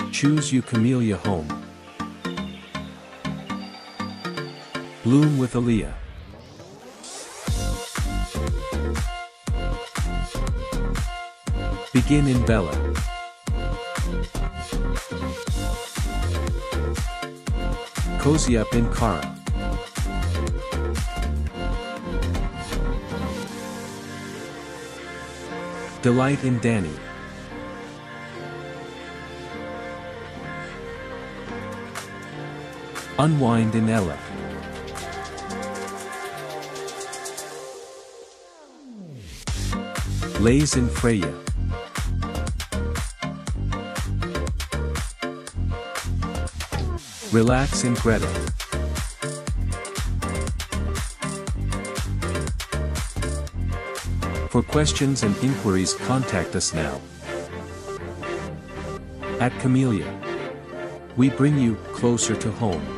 Choose you Camellia home. Bloom with Aaliyah. Begin in Bella. Cozy up in Cara. Delight in Danny. Unwind in Ella. Lays in Freya. Relax in Greta. For questions and inquiries, contact us now. At Camellia, we bring you closer to home.